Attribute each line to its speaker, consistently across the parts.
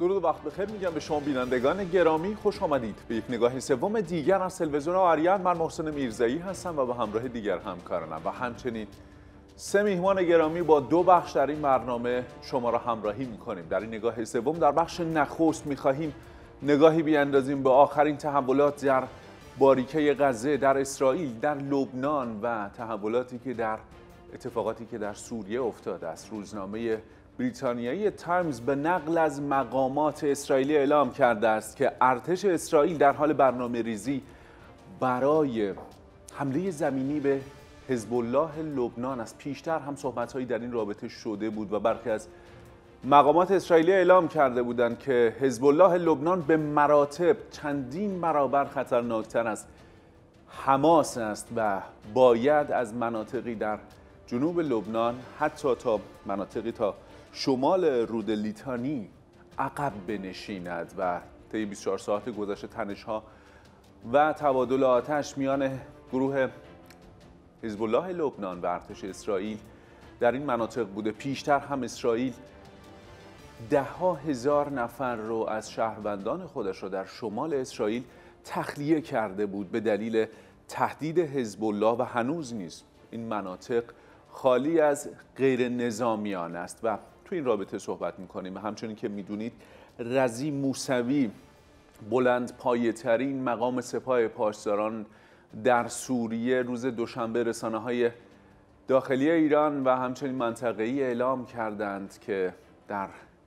Speaker 1: درود و وقت بخیر میگم به شما بینندگان گرامی. خوش آمدید به یک نگاه سوم دیگر از تلویزیون آریان. من محسن میرزایی هستم و به همراه دیگر همکارانم و همچنین سه میهمان گرامی با دو بخش در این برنامه شما را همراهی میکنیم. در این نگاه سوم در بخش نخست میخواهیم نگاهی بیاندازیم به آخرین تحولات در باریکه غزه، در اسرائیل، در لبنان و اتفاقاتی که در سوریه افتاده است. روزنامه بریتانیایی تایمز به نقل از مقامات اسرائیلی اعلام کرده است که ارتش اسرائیل در حال برنامه‌ریزی برای حمله زمینی به حزب الله لبنان است. پیشتر هم صحبت‌هایی در این رابطه شده بود و برخی از مقامات اسرائیلی اعلام کرده بودند که حزب الله لبنان به مراتب چندین برابر خطرناکتر از حماس است و باید از مناطقی در جنوب لبنان حتی تا مناطقی تا شمال رود لیتانی عقب بنشیند و طی 24 ساعت گذشته تنش‌ها و تبادل آتش میان گروه حزب الله لبنان و ارتش اسرائیل در این مناطق بوده. پیشتر هم اسرائیل ده‌ها هزار نفر رو از شهروندان خودش را در شمال اسرائیل تخلیه کرده بود به دلیل تهدید حزب الله و هنوز نیز این مناطق خالی از غیر نظامیان است و تو این رابطه صحبت می‌کنیم. همچنین که می‌دونید رضی موسوی بلند پایه‌ترین مقام سپاه پاسداران در سوریه روز دوشنبه رسانه‌های داخلی ایران و همچنین منطقه‌ای اعلام کردند که در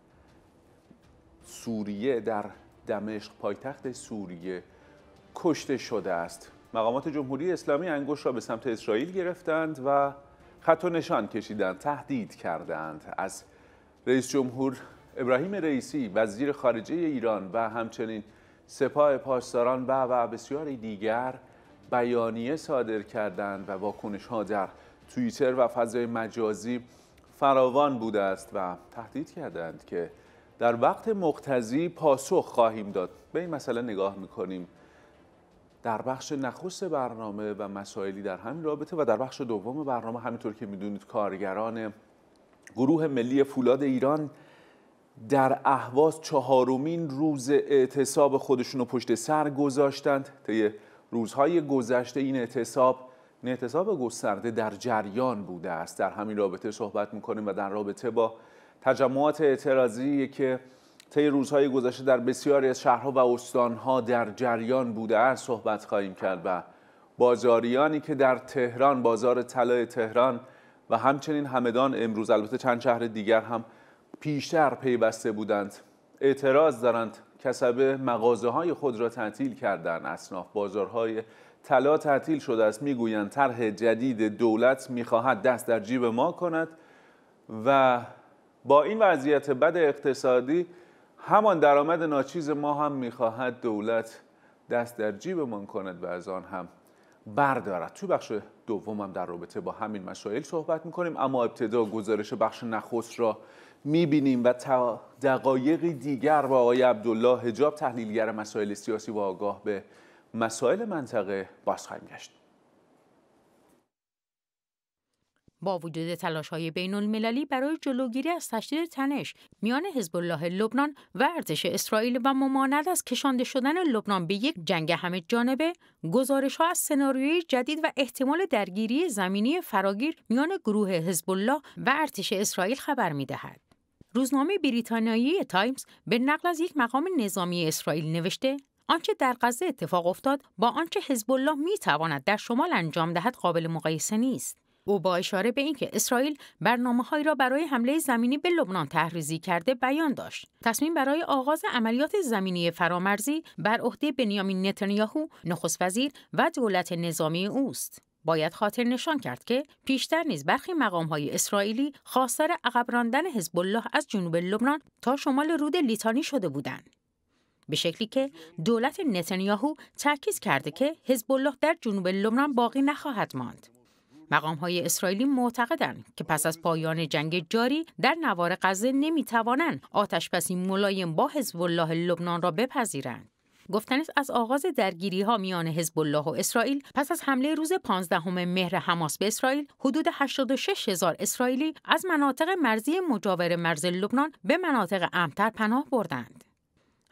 Speaker 1: سوریه، در دمشق پایتخت سوریه کشته شده است. مقامات جمهوری اسلامی انگشت را به سمت اسرائیل گرفتند و خط و نشان کشیدند، تهدید کردند. از رئیس جمهور ابراهیم رئیسی، وزیر خارجه ایران و همچنین سپاه پاسداران و بسیاری دیگر بیانیه صادر کردند و واکنش‌ها در توییتر و فضای مجازی فراوان بوده است و تهدید کردند که در وقت مقتضی پاسخ خواهیم داد. به این مسئله نگاه می‌کنیم در بخش نخست برنامه و مسائلی در همین رابطه و در بخش دوم برنامه همینطور که میدونید کارگران گروه ملی فولاد ایران در اهواز چهارمین روز اعتصاب خودشون رو پشت سر گذاشتند. طی روزهای گذشته این اعتصاب گسترده در جریان بوده است. در همین رابطه صحبت میکنیم و در رابطه با تجمعات اعتراضی که طی روزهای گذشته در بسیاری از شهرها و استانها در جریان بوده است صحبت خواهیم کرد و بازاریانی که در تهران، بازار طلای تهران و همچنین همدان امروز، البته چند شهر دیگر هم پیشتر پیوسته بودند، اعتراض دارند. کسبه مغازه‌های خود را تعطیل کردند. اصناف بازارهای طلا تعطیل شده است. میگویند طرح جدید دولت میخواهد دست در جیب ما کند و با این وضعیت بد اقتصادی همان درآمد ناچیز ما هم میخواهد دولت دست در جیبمان کند و از آن هم بردارد. تو بخش دوم هم در رابطه با همین مسائل صحبت میکنیم، اما ابتدا گزارش بخش نخست را میبینیم و تا دقایقی دیگر با آقای عبدالله حجاب، تحلیلگر مسائل سیاسی و آگاه به مسائل منطقه باز خواهیم گشت.
Speaker 2: با وجود تلاش‌های بین‌المللی برای جلوگیری از تشدید تنش میان حزب الله لبنان و ارتش اسرائیل و ممانعت از کشانده شدن لبنان به یک جنگ همه جانبه، گزارش‌ها از سناریوی جدید و احتمال درگیری زمینی فراگیر میان گروه حزب الله و ارتش اسرائیل خبر می‌دهد. روزنامه بریتانیایی تایمز به نقل از یک مقام نظامی اسرائیل نوشته: آنچه در غزه اتفاق افتاد با آنچه حزب الله می‌تواند در شمال انجام دهد قابل مقایسه نیست. او با اشاره به اینکه اسرائیل برنامه‌هایی را برای حمله زمینی به لبنان طرح‌ریزی کرده بیان داشت. تصمیم برای آغاز عملیات زمینی فرامرزی بر عهده بنیامین نتانیاهو نخست وزیر و دولت نظامی اوست. باید خاطر نشان کرد که پیشتر نیز برخی مقام‌های اسرائیلی خواستار عقب راندن حزب الله از جنوب لبنان تا شمال رود لیتانی شده بودند، به شکلی که دولت نتانیاهو تاکید کرده که حزب الله در جنوب لبنان باقی نخواهد ماند. مقام‌های اسرائیلی معتقدند که پس از پایان جنگ جاری در نوار غزه نمی‌توانند آتش‌بسی ملایم با حزب الله لبنان را بپذیرند. گفتن است از آغاز درگیری‌ها میان حزب الله و اسرائیل پس از حمله روز 15 مهر حماس به اسرائیل، حدود 86,000 اسرائیلی از مناطق مرزی مجاور مرز لبنان به مناطق امن‌تر پناه بردند.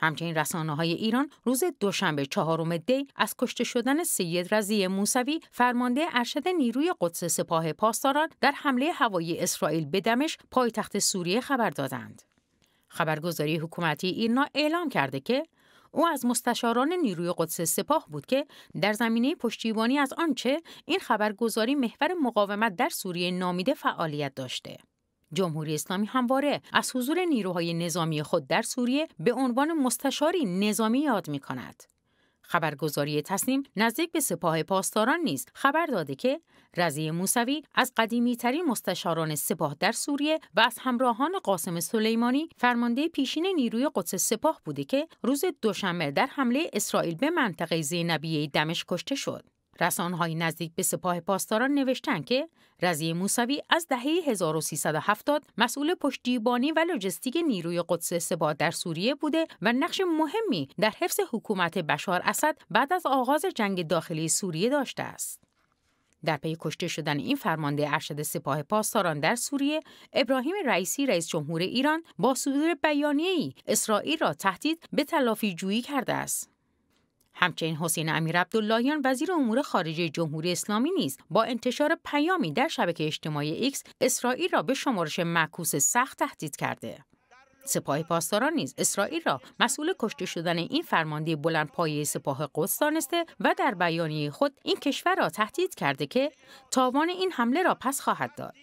Speaker 2: همچنین رسانه‌های ایران روز دوشنبه 4 دی از کشته شدن سید رضی موسوی فرمانده ارشد نیروی قدس سپاه پاسداران در حمله هوایی اسرائیل به دمشق پایتخت سوریه خبر دادند. خبرگزاری حکومتی ایرنا اعلام کرده که او از مستشاران نیروی قدس سپاه بود که در زمینه پشتیبانی از آنچه این خبرگزاری محور مقاومت در سوریه نامیده فعالیت داشته. جمهوری اسلامی همواره از حضور نیروهای نظامی خود در سوریه به عنوان مستشاری نظامی یاد می‌کند. خبرگزاری تسنیم نزدیک به سپاه پاسداران نیز خبر داده که رضی موسوی از قدیمی‌ترین مستشاران سپاه در سوریه و از همراهان قاسم سلیمانی فرمانده پیشین نیروی قدس سپاه بوده که روز دوشنبه در حمله اسرائیل به منطقه زینبیه دمشق کشته شد. رسانه‌های نزدیک به سپاه پاسداران نوشتند که رضی موسوی از دهه 1370 مسئول پشتیبانی و لوجستیک نیروی قدس سپاه در سوریه بوده و نقش مهمی در حفظ حکومت بشار اسد بعد از آغاز جنگ داخلی سوریه داشته است. در پی کشته شدن این فرمانده ارشد سپاه پاسداران در سوریه، ابراهیم رئیسی رئیس جمهور ایران با صدور بیانیه‌ای اسرائیل را تهدید به تلافی جویی کرده است. همچنین حسین امیرعبداللهیان وزیر امور خارجه جمهوری اسلامی نیز با انتشار پیامی در شبکه اجتماعی ایکس اسرائیل را به شمارش معکوس سخت تهدید کرده. سپاه پاسداران نیز اسرائیل را مسئول کشته شدن این فرمانده بلندپایه سپاه قدس دانسته و در بیانیه خود این کشور را تهدید کرده که تاوان این حمله را پس خواهد داد.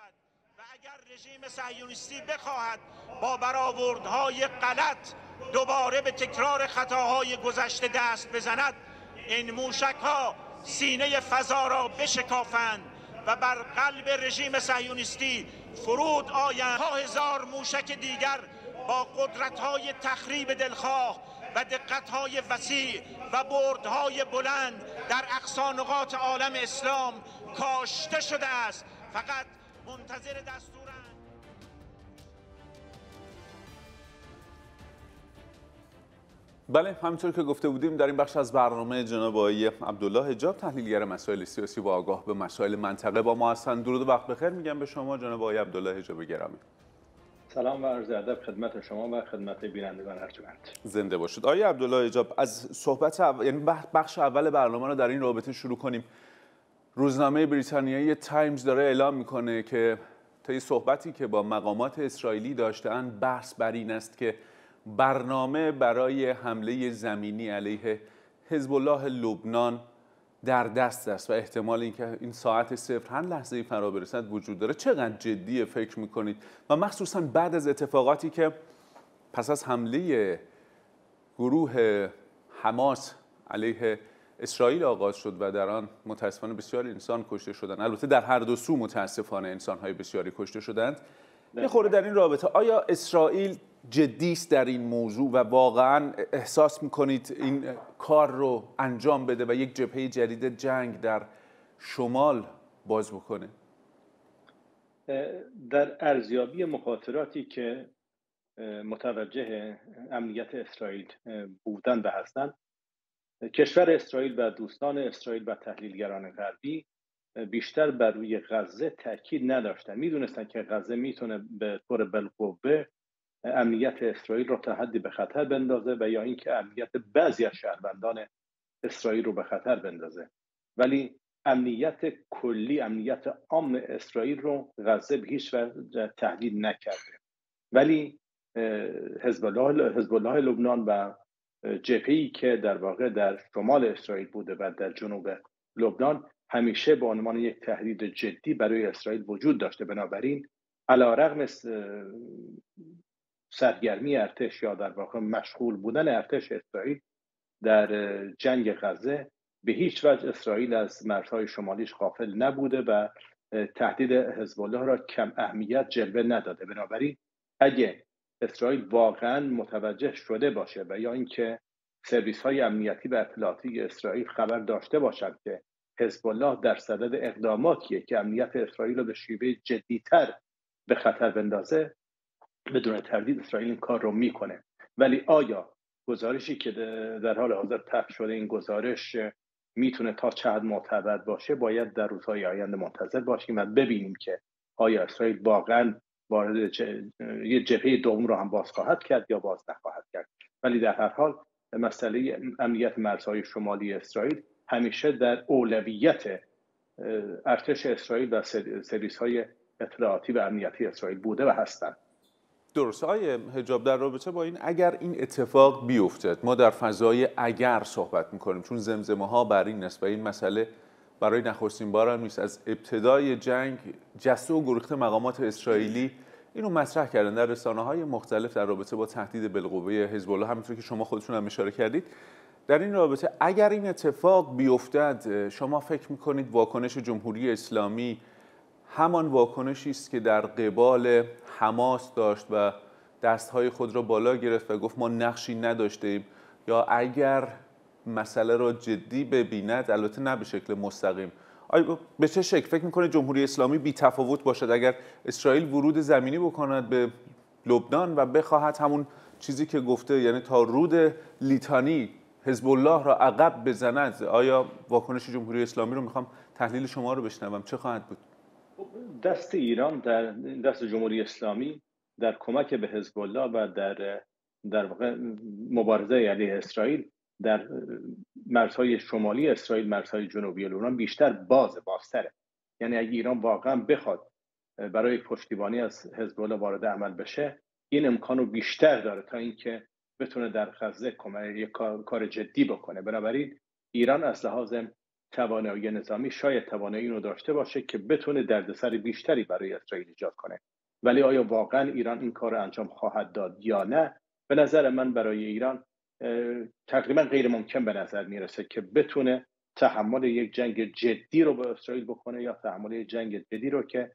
Speaker 3: و اگر رژیم صهیونیستی بخواهد با برآوردهای غلط دوباره به تکرار خطاهای گذشته دست بزند، این موشک‌ها سینه فضا را بشکافند و بر قلب رژیم صهیونیستی فرود آیند. ها هزار موشک دیگر با قدرت‌های تخریب دلخواه و دقت‌های وسیع و بردهای بلند در اقصا نقاط عالم اسلام کاشته شده است. فقط منتظر دستورند.
Speaker 1: بله، همونطور که گفته بودیم در این بخش از برنامه جناب آقای عبدالله حجاب تحلیلگر مسائل سیاسی و آگاه به مسائل منطقه با ما هستند. درود و وقت بخیر میگم به شما جناب آقای عبدالله حجاب گرامی.
Speaker 4: سلام و عرض ادب خدمت شما و خدمت بینندگان ارجمند.
Speaker 1: زنده باشید. آقای عبدالله حجاب، از صحبت یعنی بخش اول برنامه رو در این رابطه شروع کنیم. روزنامه بریتانیایی تایمز داره اعلام میکنه که طی صحبتی که با مقامات اسرائیلی داشته‌اند بحث بر این است که برنامه برای حمله زمینی علیه حزب الله لبنان در دست است و احتمال اینکه این ساعت صفر هر لحظه‌ای فرا برسد وجود داره. چقدر جدیه فکر میکنید و مخصوصا بعد از اتفاقاتی که پس از حمله گروه حماس علیه اسرائیل آغاز شد و در آن متاسفانه بسیاری انسان کشته شدند، البته در هر دو سو متاسفانه انسان‌های بسیاری کشته شدند. یه خورده در این رابطه آیا اسرائیل جدی است در این موضوع و واقعا احساس میکنید این کار رو انجام بده و یک جبهه جدید جنگ در شمال باز بکنه؟
Speaker 4: در ارزیابی مخاطراتی که متوجه امنیت اسرائیل بودن و هستند، کشور اسرائیل و دوستان اسرائیل و تحلیلگران غربی بیشتر بر روی غزه تاکید نداشتن. میدونستن که غزه میتونه به طور بالقوه امنیت اسرائیل رو تا حدی به خطر بندازه و یا اینکه امنیت بعضی از شهروندان اسرائیل رو به خطر بندازه، ولی امنیت کلی، امنیت عام اسرائیل رو غزه به هیچ وجه تهدید نکرده. ولی حزب الله لبنان و جبهه‌ای که در واقع در شمال اسرائیل بوده و در جنوب لبنان همیشه به عنوان یک تهدید جدی برای اسرائیل وجود داشته. بنابراین علی‌رغم سرگرمی ارتش یا در واقع مشغول بودن ارتش اسرائیل در جنگ غزه، به هیچ وجه اسرائیل از مرزهای شمالیش غافل نبوده و تهدید حزب الله را کم اهمیت جلوه نداده. بنابراین اگه اسرائیل واقعا متوجه شده باشه و یا اینکه سرویس‌های امنیتی و اطلاعاتی اسرائیل خبر داشته باشند که حزب الله در صدد اقداماتیه که امنیت اسرائیل را به شیوه جدی‌تر به خطر بندازه، بدون تردید اسرائیل این کار رو میکنه. ولی آیا گزارشی که در حال حاضر پخش شده، این گزارش میتونه تا چه حد معتبر باشه؟ باید در روزهای آینده منتظر باشیم و ببینیم که آیا اسرائیل واقعا وارد یه جبهه دوم رو هم باز خواهد کرد یا باز نخواهد کرد. ولی در هر حال مسئله امنیت مرزهای شمالی اسرائیل همیشه در اولویت ارتش اسرائیل و سرویس‌های اطلاعاتی و امنیتی اسرائیل بوده و هستند.
Speaker 1: درست. آقای حجاب، در رابطه با این اگر این اتفاق بیفتد، ما در فضای اگر صحبت میکنیم چون زمزمه‌ها بر این است و این مسئله برای نخستین بار هم نیست، از ابتدای جنگ جسته و گریخته مقامات اسرائیلی اینو مطرح کردن در رسانه‌های مختلف در رابطه با تهدید بالقوه حزب الله، همونطور که شما خودتون هم اشاره کردید. در این رابطه اگر این اتفاق بیفتد، شما فکر میکنید واکنش جمهوری اسلامی همان واکنشی است که در قبال حماس داشت و دستهای خود را بالا گرفت و گفت ما نقشی نداشتیم، یا اگر مسئله را جدی ببیند، البته نه به شکل مستقیم، به چه شکل فکر میکنه جمهوری اسلامی بی تفاوت باشد اگر اسرائیل ورود زمینی بکند به لبنان و بخواهد همون چیزی که گفته، یعنی تا رود لیتانی حزب الله را عقب بزند؟ آیا واکنش جمهوری اسلامی رو میخوام تحلیل شما رو بشنوم، چه خواهد بود؟
Speaker 4: دست ایران دست جمهوری اسلامی در کمک به حزب الله و در واقع مبارزه علیه اسرائیل در مرزهای شمالی اسرائیل، مرزهای جنوبی لبنان بیشتر بازتره. یعنی اگه ایران واقعا بخواد برای پشتیبانی از حزب الله وارد عمل بشه، این امکانو بیشتر داره تا اینکه بتونه در غزه یک کار جدی بکنه. بنابراین ایران از لحاظ توانایی نظامی شاید توانایی اینو داشته باشه که بتونه دردسر بیشتری برای اسرائیل ایجاد کنه، ولی آیا واقعا ایران این کار انجام خواهد داد یا نه؟ به نظر من برای ایران تقریبا غیر ممکن به نظر میرسه که بتونه تحمل یک جنگ جدی رو با اسرائیل بکنه، یا تحمل یک جنگ جدی رو که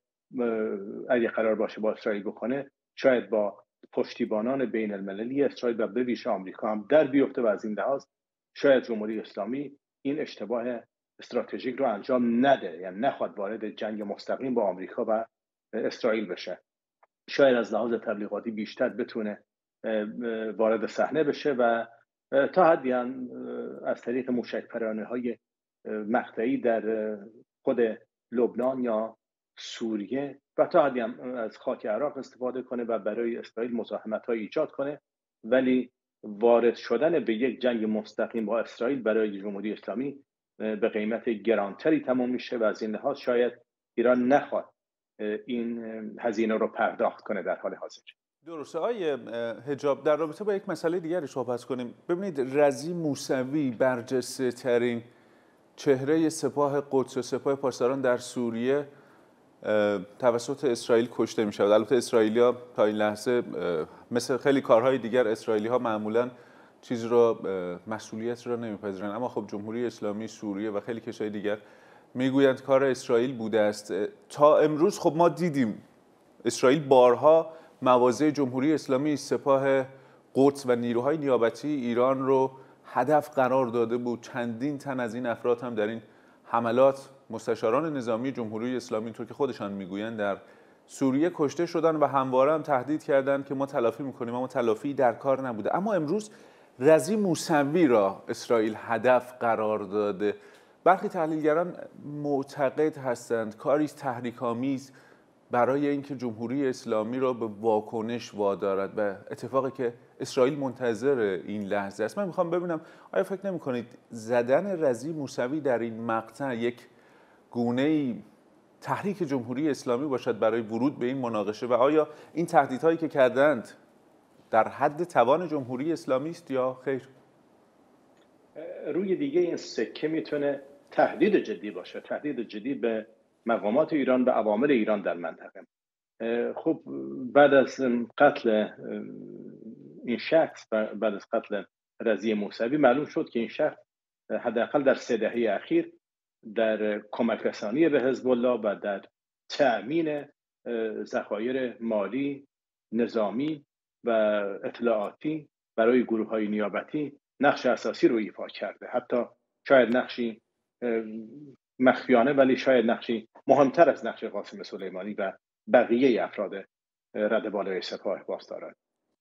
Speaker 4: اگه قرار باشه با اسرائیل بکنه شاید با پشتیبانان بین المللی اسرائیل و به ویژه آمریکا هم در بیفته و از این لحاظ شاید جمهوری اسلامی این اشتباه استراتژیک رو انجام نده، یعنی نخواد وارد جنگ مستقیم با آمریکا و اسرائیل بشه. شاید از لحاظ تبلیغاتی بیشتر بتونه وارد صحنه بشه و تا حدی هم از طریق موشک‌پرانه‌های مقطعی در خود لبنان یا سوریه و تا حدی هم از خاک عراق استفاده کنه و برای اسرائیل مزاحمت‌های ایجاد کنه، ولی وارد شدن به یک جنگ مستقیم با اسرائیل برای جمهوری اسلامی به قیمت گرانتری تمام میشه و از این لحاظ شاید ایران نخواد این هزینه رو پرداخت کنه در حال حاضر.
Speaker 1: درسته. آقای حجاب، در رابطه با یک مسئله دیگری صحبت کنیم. ببینید، رضی موسوی برجسته ترین چهره سپاه قدس و سپاه پاسداران در سوریه توسط اسرائیل کشته می شود. البته اسرائیلی‌ها تا این لحظه مثل خیلی کارهای دیگر اسرائیلی‌ها معمولاً چیز رو مسئولیت رو نمیپذیرن، اما خب جمهوری اسلامی سوریه و خیلی کشورهای دیگر میگویند کار اسرائیل بوده است. تا امروز خب ما دیدیم اسرائیل بارها مواضع جمهوری اسلامی، سپاه قدس و نیروهای نیابتی ایران رو هدف قرار داده بود. چندین تن از این افراد هم در این حملات مستشاران نظامی جمهوری اسلامی، اینطور که خودشان میگویند، در سوریه کشته شدن و همواره هم تهدید کردند که ما تلافی میکنیم، اما تلافی در کار نبوده. اما امروز رضی موسوی را اسرائیل هدف قرار داده. برخی تحلیلگران معتقد هستند کاری تحریک‌آمیز برای اینکه جمهوری اسلامی را به واکنش وادارد و اتفاقی که اسرائیل منتظر این لحظه است. من میخوام ببینم آیا فکر نمی‌کنید زدن رضی موسوی در این مقطع یک گونه‌ای تحریک جمهوری اسلامی باشد برای ورود به این مناقشه و آیا این تهدیدهایی که کردند در حد توان جمهوری اسلامی است یا خیر؟
Speaker 4: روی دیگه این سکه میتونه تهدید جدی باشه، تهدید جدی به مقامات ایران و عوامل ایران در منطقه. خب بعد از قتل این شخص، بعد از قتل رضی موسوی، معلوم شد که این شخص حداقل در 3 دهه اخیر در کمک رسانی به حزب الله و در تأمین ذخایر مالی، نظامی و اطلاعاتی برای گروه‌های نیابتی نقش اساسی رو ایفا کرده. حتی شاید نقشی مخفیانه ولی شاید نقشی مهمتر از نقش قاسم سلیمانی و بقیه افراد رده بالای سپاه پاسداران.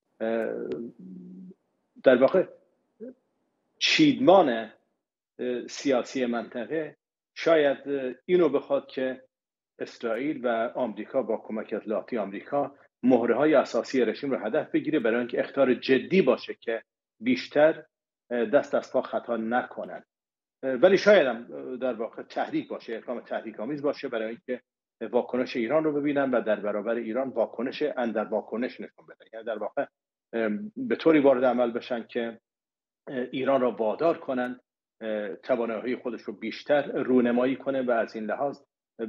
Speaker 4: در واقع چیدمان سیاسی منطقه شاید اینو بخواد که اسرائیل و آمریکا با کمک اطلاعاتی آمریکا مهره‌های اساسی رژیم رو هدف بگیره برای اینکه اخطار جدی باشه که بیشتر دست از پا خطا نکنند. ولی شاید هم در واقع تحریک باشه، اقدام تحریک‌آمیز باشه برای اینکه واکنش ایران رو ببینن و در برابر ایران واکنش اندر واکنش نشون بدن. یعنی در واقع به طوری وارد عمل بشن که ایران را وادار کنن توانایی خودش رو بیشتر رونمایی کنه و از این لحاظ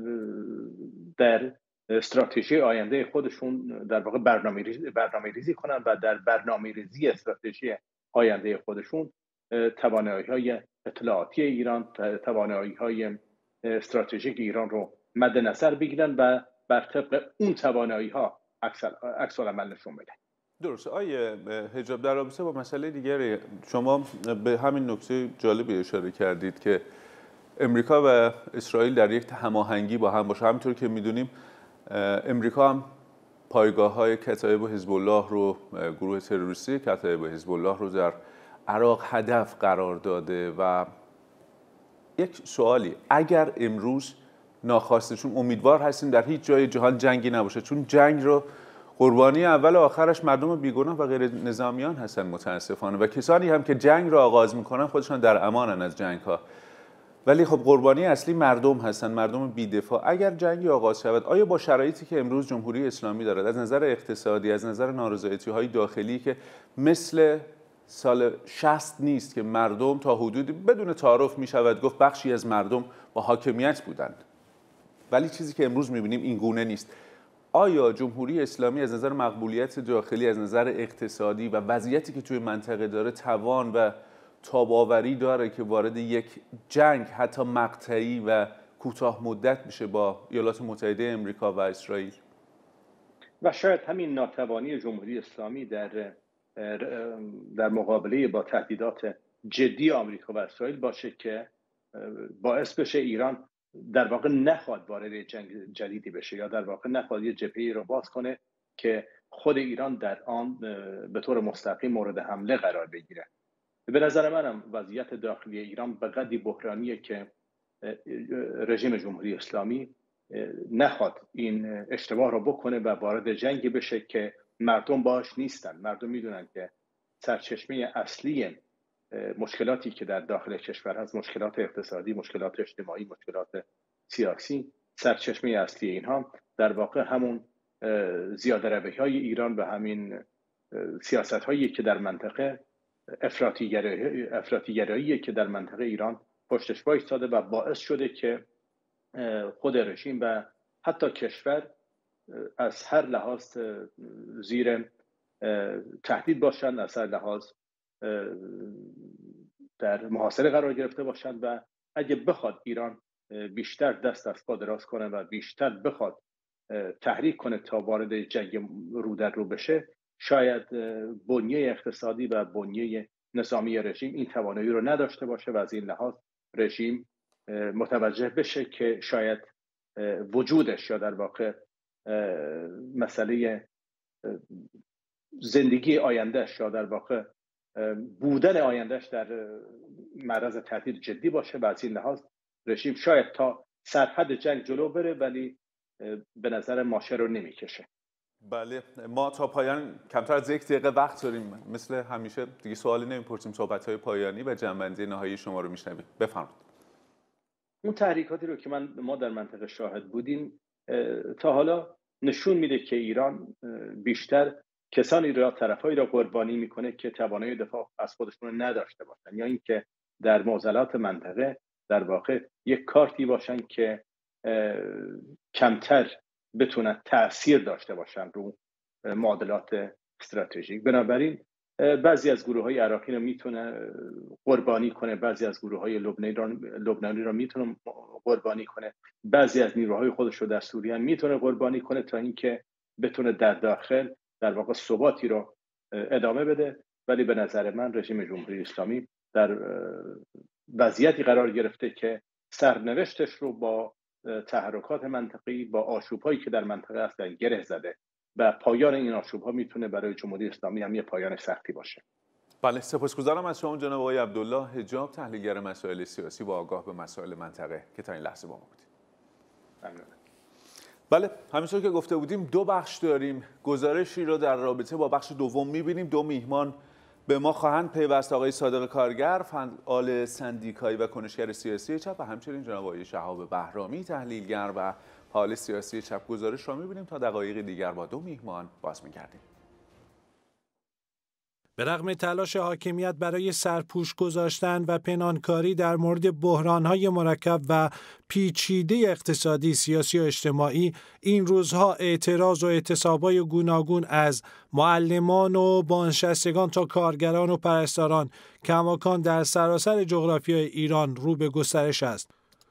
Speaker 4: در استراتژی آینده خودشون در واقع برنامه‌ریزی کنن و در برنامه‌ریزی استراتژی آینده خودشون توانایی‌های اطلاعاتی ایران، توانایی‌های استراتژیک ایران رو مد نظر بگیرن و بر طبق اون توانایی‌ها عکس العمل نشون بدن.
Speaker 1: درسته. آیه حجاب، در رابطه با مسئله دیگری شما به همین نکته جالبی اشاره کردید که امریکا و اسرائیل در یک هماهنگی با هم باشه. همینطور که میدونیم امریکا هم پایگاه‌های کتایب حزب الله رو، گروه تروریستی کتایب حزب الله رو در عراق هدف قرار داده. و یک سوالی، اگر امروز ناخواسته، چون امیدوار هستیم در هیچ جای جهان جنگی نباشه، چون جنگ رو قربانی اول و آخرش مردم بیگناه و غیر نظامیان هستن متاسفانه، و کسانی هم که جنگ رو آغاز میکنن خودشان در امانن از جنگ ها، ولی خب قربانی اصلی مردم هستن، مردم بی‌دفاع. اگر جنگی آغاز شود، آیا با شرایطی که امروز جمهوری اسلامی دارد از نظر اقتصادی، از نظر نارضایتی‌های داخلی که مثل سال 60 نیست که مردم تا حدودی بدون تعارف میشود گفت بخشی از مردم با حاکمیت بودند، ولی چیزی که امروز میبینیم این گونه نیست، آیا جمهوری اسلامی از نظر مقبولیت داخلی، از نظر اقتصادی و وضعیتی که توی منطقه داره توان و تاب‌آوری داره که وارد یک جنگ حتی مقطعی و کوتاه مدت بشه با ایالات متحده امریکا و اسرائیل؟
Speaker 4: و شاید همین ناتوانی جمهوری اسلامی در مقابله با تهدیدات جدی آمریکا و اسرائیل باشه که باعث بشه ایران در واقع نخواد وارد جنگ جدیدی بشه، یا در واقع نخواد یه جبهه‌ای رو باز کنه که خود ایران در آن به طور مستقیم مورد حمله قرار بگیره. به نظر منم وضعیت داخلی ایران به قدری بحرانیه که رژیم جمهوری اسلامی نخواد این اشتباه رو بکنه و وارد جنگی بشه که مردم باش نیستن. مردم میدونن که سرچشمه اصلی مشکلاتی که در داخل کشور هست، مشکلات اقتصادی، مشکلات اجتماعی، مشکلات سیاسی، سرچشمه اصلی اینها در واقع همون زیاده‌روی‌های ایران و همین سیاست‌هایی که در منطقه افراطی‌گرایی که در منطقه ایران پشتش وایساده و باعث شده که خود رژیم و حتی کشور از هر لحاظ زیر تهدید باشند، از هر لحاظ در محاصره قرار گرفته باشند. و اگه بخواد ایران بیشتر دست از پا دراز کنه و بیشتر بخواد تحریک کنه تا وارد جنگ رو در رو بشه، شاید بنیه اقتصادی و بنیه نظامی رژیم این توانایی رو نداشته باشه و از این لحاظ رژیم متوجه بشه که شاید وجودش یا در واقع مسئله زندگی آیندهش یا در واقع بودن آیندهش در معرض تهدید جدی باشه و از این لحاظ رژیم شاید تا سرحد جنگ جلو بره، ولی به نظر ماشه رو نمیکشه.
Speaker 1: بله، ما تا پایان کمتر از 1 دقیقه وقت داریم. مثل همیشه دیگه سوالی نمیپرسیم، صحبت‌های پایانی و جنبندی نهایی شما رو میشنویم. بفرمایید.
Speaker 4: اون تحریکاتی رو که ما در منطقه شاهد بودیم تا حالا نشون میده که ایران بیشتر کسانی را، طرفایی را قربانی میکنه که توانایی دفاع از خودشون نداشته باشن، یا اینکه در معضلات منطقه در واقع یک کارتی باشن که کمتر بتونن تأثیر داشته باشن رو معادلات استراتژیک. بنابراین بعضی از گروه‌های عراقی رو میتونه قربانی کنه، بعضی از گروه‌های لبنانی رو میتونه قربانی کنه، بعضی از نیروهای خودش رو در سوریه میتونه قربانی کنه تا اینکه بتونه در داخل در واقع ثباتی رو ادامه بده. ولی به نظر من رژیم جمهوری اسلامی در وضعیتی قرار گرفته که سرنوشتش رو با تحرکات منطقی، با آشوب‌هایی که در منطقه هستن گره زده و پایان این آشوب‌ها میتونه برای جمهوری اسلامی هم یه پایان سختی باشه.
Speaker 1: بله، سپاسگزارم از شما جناب آقای عبدالله حجاب، تحلیلگر مسائل سیاسی و آگاه به مسائل منطقه که تا این لحظه با ما بودید.
Speaker 4: ممنون.
Speaker 1: بله، همینطور که گفته بودیم 2 بخش داریم. گزارشی رو در رابطه با بخش دوم می‌بینیم. 2 میهمان به ما خواهند پیوست آقای صادق کارگر، فعال سندیکایی و کنشگر سیاسی چپ و همچنین جناب آقای شهاب بهرامی، تحلیلگر و فعال سیاسی چپ. گزارش را می‌بینیم تا دقایق دیگر با دو میهمان باز می‌گردیم.
Speaker 5: به رغم تلاش حاکمیت برای سرپوش گذاشتن و پنهانکاری در مورد بحران‌های مرکب و پیچیده اقتصادی، سیاسی و اجتماعی، این روزها اعتراض و اعتصاب‌های گوناگون از معلمان و بازنشستگان تا کارگران و پرستاران کماکان در سراسر جغرافیای ایران رو به گسترش است.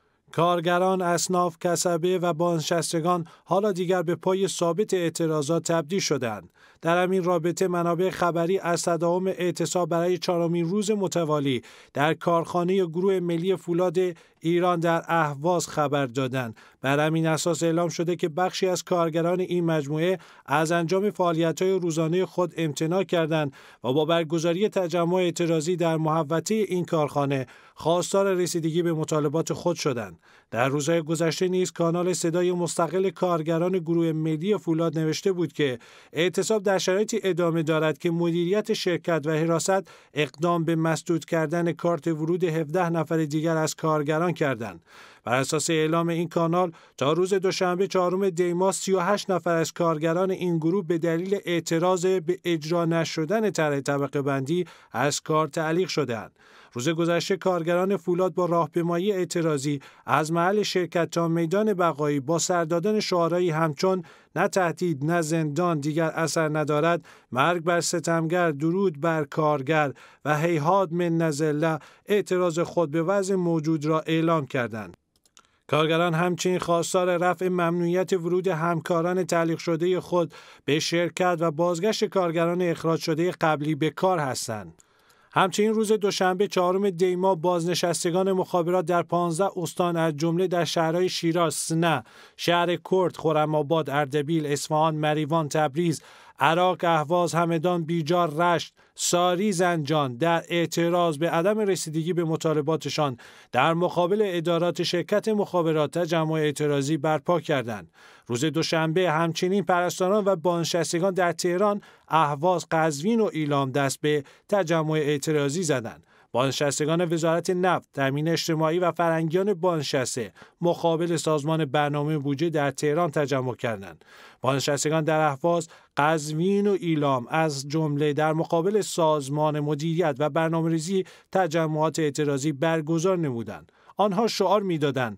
Speaker 5: کارگران، اصناف، کسبه و بازنشستگان حالا دیگر به پای ثابت اعتراضات تبدیل شدند. در همین رابطه منابع خبری از تداوم اعتصاب برای 4مین روز متوالی در کارخانه گروه ملی فولاد ایران در اهواز خبر دادند. بر همین اساس اعلام شده که بخشی از کارگران این مجموعه از انجام فعالیت‌های روزانه خود امتناع کردند و با برگزاری تجمع اعتراضی در محوطه این کارخانه خواستار رسیدگی به مطالبات خود شدند. در روزهای گذشته نیز کانال صدای مستقل کارگران گروه ملی فولاد نوشته بود که اعتصاب در شرایطی ادامه دارد که مدیریت شرکت و حراست اقدام به مسدود کردن کارت ورود 17 نفر دیگر از کارگران کردند. بر اساس اعلام این کانال تا روز دوشنبه 4 دی ماه 38 نفر از کارگران این گروه به دلیل اعتراض به اجرا نشدن طرح طبقه بندی از کار تعلیق شدند. روز گذشته کارگران فولاد با راهپیمایی اعتراضی از محل شرکت تا میدان بقایی با سر دادن شعارهایی همچون نه تهدید نه زندان دیگر اثر ندارد، مرگ بر ستمگر، درود بر کارگر و هیهات من نزله اعتراض خود به وضع موجود را اعلام کردند. کارگران همچنین خواستار رفع ممنوعیت ورود همکاران تعلیق شده خود به شرکت و بازگشت کارگران اخراج شده قبلی به کار هستند. همچنین روز دوشنبه 4 دی ماه بازنشستگان مخابرات در 15 استان از جمله در شهرهای شیراز، سنه، شهر کرد، خرم‌آباد، اردبیل، اصفهان، مریوان، تبریز، عراق، اهواز، همدان، بیجار، رشت، ساری، زنجان در اعتراض به عدم رسیدگی به مطالباتشان در مقابل ادارات شرکت مخابرات تجمع اعتراضی برپا کردند. روز دوشنبه همچنین پرستاران و بازنشستگان در تهران، اهواز، قزوین و ایلام دست به تجمع اعتراضی زدند. بازنشستگان وزارت نفت، تامین اجتماعی و فرهنگیان بازنشسته مقابل سازمان برنامه بودجه در تهران تجمع کردند. بازنشستگان در اهواز، قزوین و ایلام از جمله در مقابل سازمان مدیریت و برنامه‌ریزی تجمعات اعتراضی برگزار نمودند. آنها شعار می‌دادند: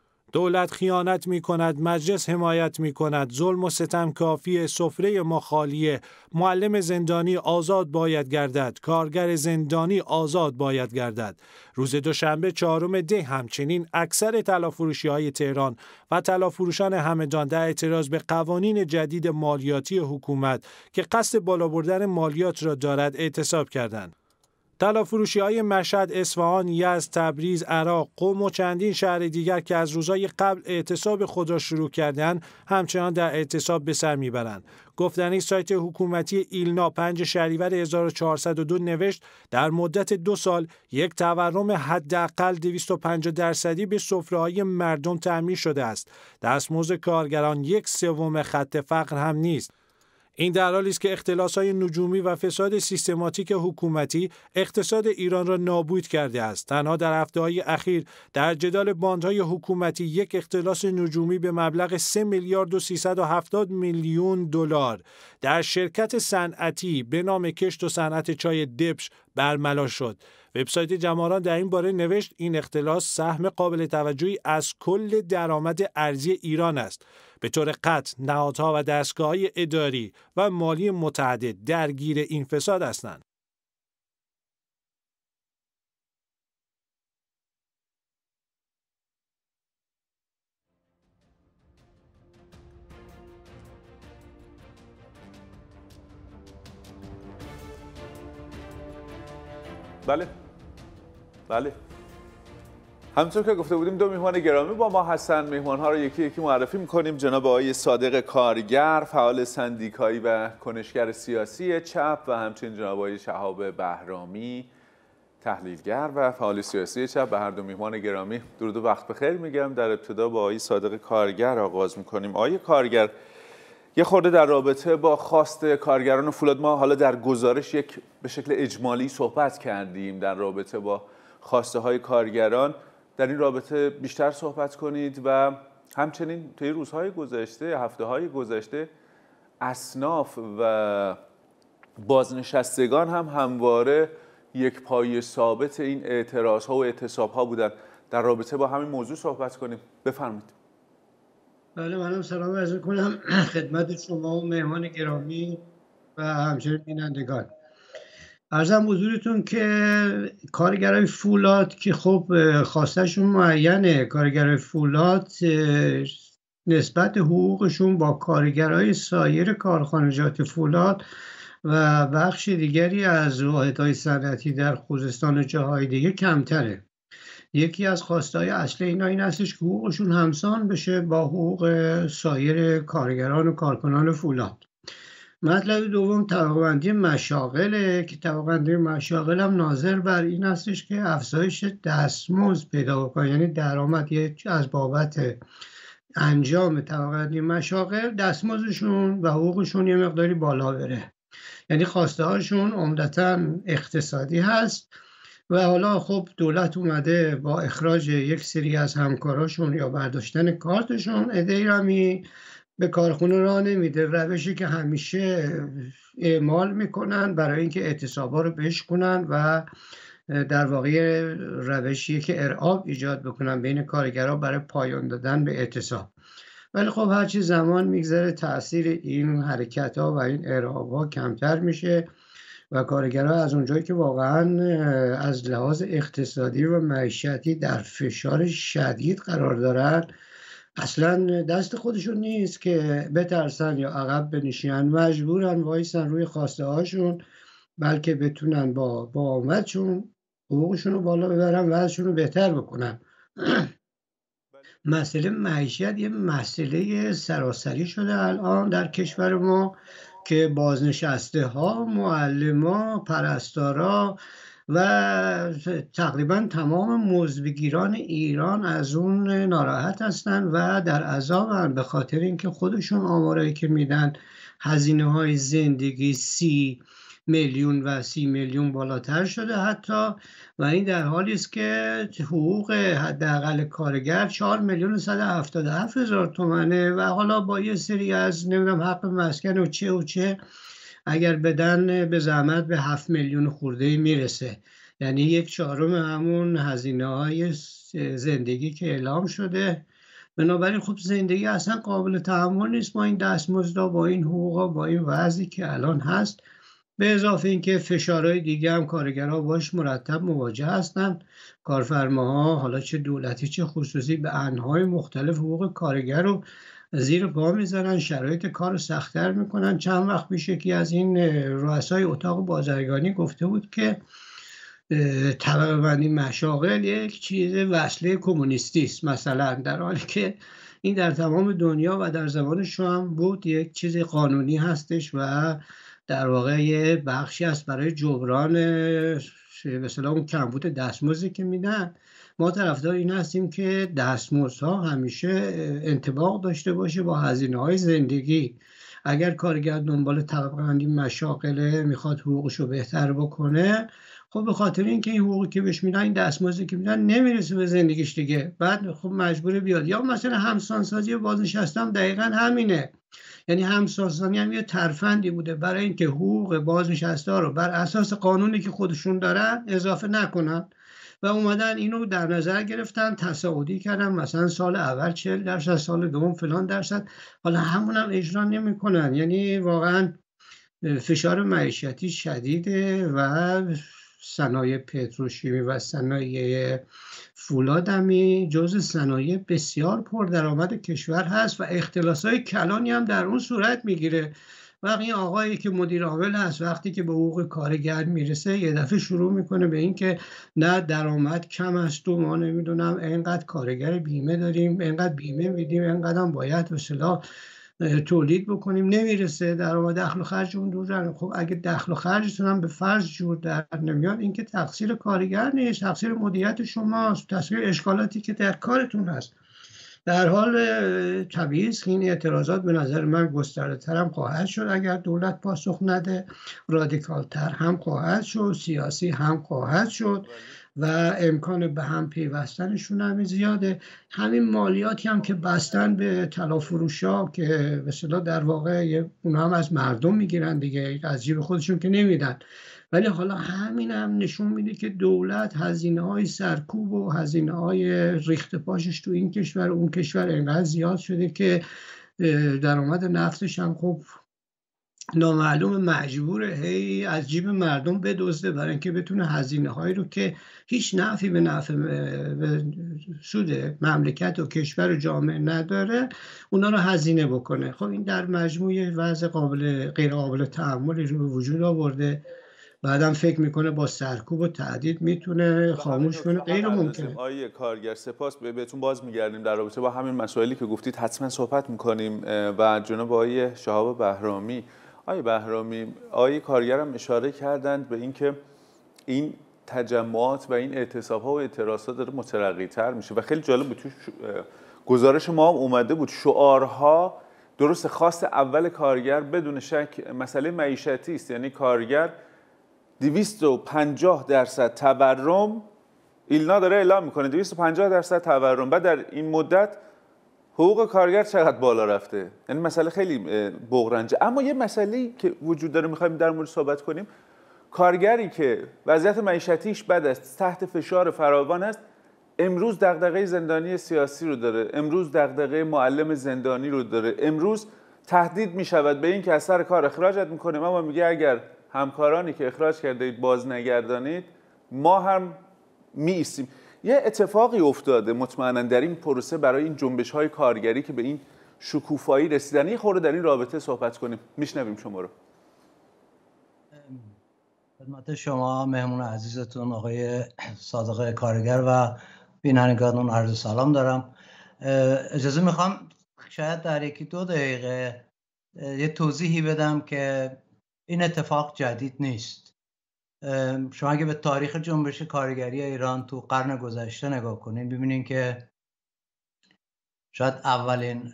Speaker 5: دولت خیانت می‌کند، مجلس حمایت می‌کند، ظلم و ستم کافیه، سفره ما خالیه، معلم زندانی آزاد باید گردد، کارگر زندانی آزاد باید گردد. روز دوشنبه 4 دی همچنین اکثر طلافروشی‌های تهران و طلافروشان همدان در اعتراض به قوانین جدید مالیاتی حکومت که قصد بالا بردن مالیات را دارد اعتصاب کردند. طلافروشی‌های مشهد، اصفهان، یزد، تبریز، عراق، قم و چندین شهر دیگر که از روزهای قبل اعتصاب خود را شروع کردند، همچنان در اعتصاب به سر میبرند. گفتنی سایت حکومتی ایلنا 5 شهریور 1402 نوشت در مدت 2 سال یک تورم حداقل 250% به سفره‌های مردم تأمین شده است. دستمزد کارگران 1/3 خط فقر هم نیست. این در حالی است که اختلاس‌های نجومی و فساد سیستماتیک حکومتی اقتصاد ایران را نابود کرده است. تنها در هفته‌های اخیر در جدال باندهای حکومتی یک اختلاس نجومی به مبلغ 3 میلیارد و 370 میلیون دلار در شرکت صنعتی به نام کشت و صنعت چای دبش برملا شد. وبسایت جماران در این باره نوشت این اختلاس سهم قابل توجهی از کل درآمد ارزی ایران است. به طور قطع نهادها و دستگاه‌های اداری و مالی متعدد درگیر این فساد هستند.
Speaker 1: بله. همونطور که گفته بودیم 2 میهمان گرامی با ما هستند. میهمان‌ها رو یکی یکی معرفی می‌کنیم. جناب آقای صادق کارگر، فعال سندیکایی و کنشگر سیاسی چپ و همچنین جناب آقای شهاب بهرامی، تحلیلگر و فعال سیاسی چپ. به هر دو میهمان گرامی درود و وقت بخیر میگم. در ابتدا با آقای صادق کارگر آغاز می‌کنیم. آقای کارگر، یه خورده در رابطه با خواست کارگران فولاد، ما حالا در گزارش به شکل اجمالی صحبت کردیم در رابطه با خواسته های کارگران. در این رابطه بیشتر صحبت کنید و همچنین طی روزهای گذشته، هفته‌های گذشته اصناف و بازنشستگان هم همواره یک پایه ثابت این اعتراض‌ها و اعتصاب‌ها بودن. در رابطه با همین موضوع صحبت کنیم. بفرمایید.
Speaker 6: بله، منم سلام عرض کنم خدمت شما و مهمان گرامی و همچنین بینندگان. عرضم حضورتون که کارگرای فولاد که خب خواستشون معینه، کارگرای فولاد نسبت حقوقشون با کارگرای سایر کارخانجات فولاد و بخش دیگری از واحدهای صنعتی در خوزستان و جاهای دیگه کمتره. یکی از خواستهای اصلی اینا این هستش که حقوقشون همسان بشه با حقوق سایر کارگران و کارکنان فولاد. مطلب دوم طبقه‌بندی مشاغله که طبقه‌بندی مشاغل هم ناظر بر این هستش که افزایش دستمزد پیدا بکنه، یعنی درآمد از بابت انجام طبقه‌بندی مشاغل دستمزدشون و حقوقشون یه مقداری بالا بره. یعنی خواسته هاشون عمدتاً اقتصادی هست و حالا خب دولت اومده با اخراج یک سری از همکاراشون یا برداشتن کارتشون عده‌ای را به کارخونه راه نمیده. روشی که همیشه اعمال میکنن برای اینکه اعتصابا رو بشکنن و در واقع روشی که ارعاب ایجاد بکنن بین کارگرها برای پایان دادن به اعتصاب. ولی خب هرچی زمان میگذره تأثیر این حرکت ها و این ارعاب ها کمتر میشه و کارگرها از اونجایی که واقعا از لحاظ اقتصادی و معیشتی در فشار شدید قرار دارن، اصلا دست خودشون نیست که بترسن یا عقب بنشینن، مجبورن وایسن روی خواسته هاشون، بلکه بتونن با آمدشون حقوقشون رو بالا ببرن و ازشون رو بهتر بکنن. مسئله معیشت یه مسئله سراسری شده الان در کشور ما که بازنشسته ها، معلما، پرستارا و تقریبا تمام مزدبگیران ایران از اون ناراحت هستن و در عذابن، به خاطر اینکه خودشون آمارایی که میدن هزینه های زندگی 30 میلیون و 30 میلیون بالاتر شده حتی، و این در حالی است که حقوق حداقل کارگر 4,177,000 تومانه و حالا با یه سری از نمیدونم حق مسکن و چه اگر بدن به زحمت به 7 میلیون خورده میرسه، یعنی 1/4 همون هزینه های زندگی که اعلام شده. بنابراین خب زندگی اصلا قابل تحمل نیست با این دستمزدها، با این حقوقا، با این وضعی که الان هست. به اضافه اینکه فشارهای دیگه هم کارگرها باش مرتب مواجه هستن. کارفرماها حالا چه دولتی چه خصوصی به انواع مختلف حقوق کارگر رو زیر پا میذارن، شرایط کار رو سخت‌تر میکنن. چند وقت پیش یکی از این رؤسای اتاق بازرگانی گفته بود که طبقه‌بندی مشاغل یک چیز وسیله کمونیستی است مثلا، در حالی که این در تمام دنیا و در زمان شام بود یک چیز قانونی هستش و در واقع یه بخشی است برای جبران به اصطلاح اون کمبود دستمزدی که میدن. ما طرفدار این هستیم که دستمزدها همیشه انطباق داشته باشه با هزینه‌های زندگی. اگر کارگر دنبال طبقه‌بندی مشاغل میخواد حقوقشو بهتر بکنه، خب به خاطر اینکه این حقوقی که بهش میدن، این دستمزدی که میدن نمیرسه به زندگیش دیگه، بعد خب مجبوره بیاد. یا مثلا همسانسازی بازنشسته‌ام دقیقاً همینه، یعنی همسانسازی هم یه ترفندی بوده برای اینکه حقوق بازنشسته ها رو بر اساس قانونی که خودشون دارن اضافه نکنن و اومدن اینو در نظر گرفتن، تصاعدی کردن، مثلا سال اول 40%، سال دوم فلان درصد، حالا همون هم اجرا نمی‌کنن. یعنی واقعا فشار معیشتی شدیده و صنایع پتروشیمی و صنایع فولاد همی جزء صنایع بسیار پردرآمد کشور هست و اختلاس‌های کلانی هم در اون صورت میگیره. وقتی این آقایی که مدیر عامل هست وقتی که به حقوق کارگر میرسه یه دفعه شروع میکنه به این که نه درآمد کم است و ما نمیدونم اینقدر کارگر بیمه داریم، اینقدر بیمه میدیم، اینقدر هم باید به اصطلاح تولید بکنیم، نمیرسه درآمد، دخل و خرجمون دور. خب اگه دخل و خرجتون هم به فرض جور در نمیاد، این که تقصیر کارگر نیست، تقصیر مدیریت شماست، تقصیر اشکالاتی که در کارتون هست. در حال طبیعی است که این اعتراضات به نظر من گسترده تر هم خواهد شد اگر دولت پاسخ نده، رادیکال تر هم خواهد شد، سیاسی هم خواهد شد و امکان به هم پیوستنشون هم زیاده. همین مالیاتی هم که بستن به طلافروشا که به اصطلاح در واقع اونا هم از مردم میگیرن دیگه، از جیب خودشون که نمیدن، ولی حالا همین هم نشون میده که دولت هزینه‌های سرکوب و هزینه‌های ریخت پاشش تو این کشور و اون کشور انقدر زیاد شده که درآمد نفتش هم خب نامعلوم، مجبوره هی از جیب مردم بدزده برای اینکه بتونه هزینه‌هایی رو که هیچ نفعی به سود مملکت و کشور و جامعه نداره اونا رو هزینه بکنه. خب این در مجموع وضع غیر قابل تحملی رو به وجود آورده. بعدم فکر میکنه با سرکوب و تهدید میتونه خاموش کنه، غیر ممکنه.
Speaker 1: آیه کارگر سپاس، بهتون باز میگردیم در رابطه با همین مسائلی که گفتید حتما صحبت میکنیم. و جناب آیه شهاب بهرامی، آیه بهرامی، آیه کارگر هم اشاره کردند به اینکه این تجمعات و این اعتصاب‌ها و اعتراضات داره مترقی‌تر میشه و خیلی جالب بود تو گزارش ما هم اومده بود شعارها درست خواست اول کارگر بدون شک مسئله معیشتی است، یعنی کارگر 250% تورم ایلنا داره اعلام میکنه، 250% تورم، بعد در این مدت حقوق کارگر چقدر بالا رفته. یعنی مسئله خیلی بغرنجه. اما یه مسئله‌ای که وجود داره میخوایم در مورد صحبت کنیم، کارگری که وضعیت معیشتیش بد است، تحت فشار فراوان است، امروز دغدغه زندانی سیاسی رو داره، امروز دغدغه معلم زندانی رو داره، امروز تهدید میشود به این که از سر کار اخراجت میکنیم، اما میگه اگر همکارانی که اخراج کرده اید باز نگردانید ما هم می ایستیم. یه اتفاقی افتاده مطمئنا در این پروسه برای این جنبش‌های کارگری که به این شکوفایی رسیدن. یه خورده در این رابطه صحبت کنیم. میشنویم شما رو.
Speaker 7: خدمت شما مهمون عزیزتون آقای صادق کارگر و بینندگانتون عرض سلام دارم. اجازه میخوام شاید در 1-2 دقیقه یه توضیحی بدم که این اتفاق جدید نیست. شما اگه به تاریخ جنبش کارگری ایران تو قرن گذشته نگاه کنین ببینین که شاید اولین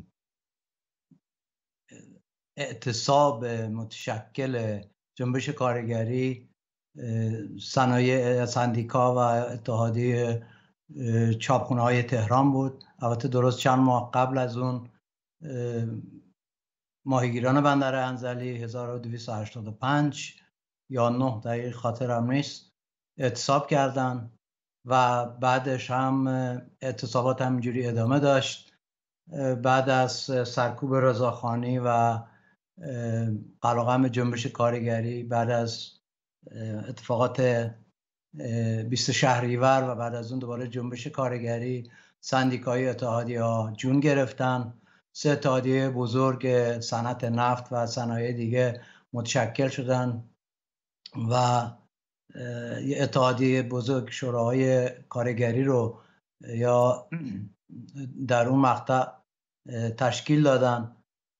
Speaker 7: اعتصاب متشکل جنبش کارگری صنایع سندیکا و اتحادیه چاپخونه‌های تهران بود. البته درست چند ماه قبل از اون ماهیگیران بندر انزلی 1285 یا 9 دقیق خاطرم نیست اعتصاب کردن و بعدش هم اعتصابات همینجوری ادامه داشت. بعد از سرکوب رضاخانی و قلقم جنبش کارگری، بعد از اتفاقات 20 شهریور و بعد از اون دوباره جنبش کارگری، سندیکای اتحادیه‌ها جون گرفتن. 3 اتحادیه بزرگ صنعت نفت و صنایع دیگه متشکل شدن و یه اتحادیه بزرگ شوراهای کارگری رو یا در اون مقطع تشکیل دادن.